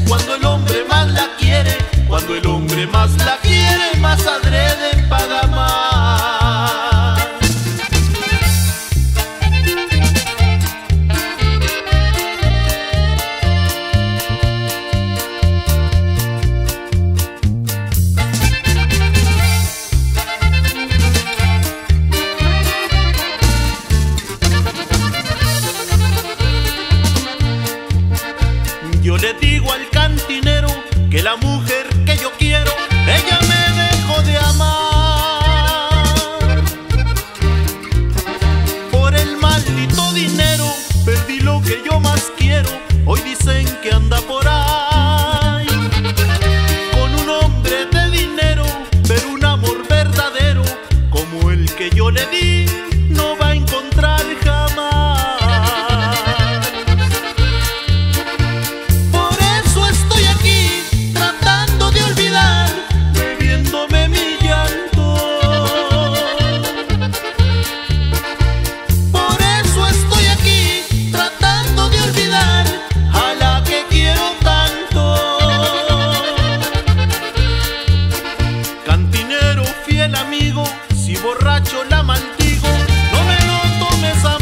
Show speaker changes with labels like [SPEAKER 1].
[SPEAKER 1] cuando el hombre más la quiere, cuando el hombre más la quiere, más adrede paga más. Yo le digo al cantinero que la mujer que yo quiero, ella me dejó de amar. Por el maldito dinero perdí lo que yo más quiero. Hoy dicen que anda por ahí con un hombre de dinero, pero un amor verdadero como el que yo le di no va a encontrar jamás. Amigo, si borracho la maldigo, no me lo tomes a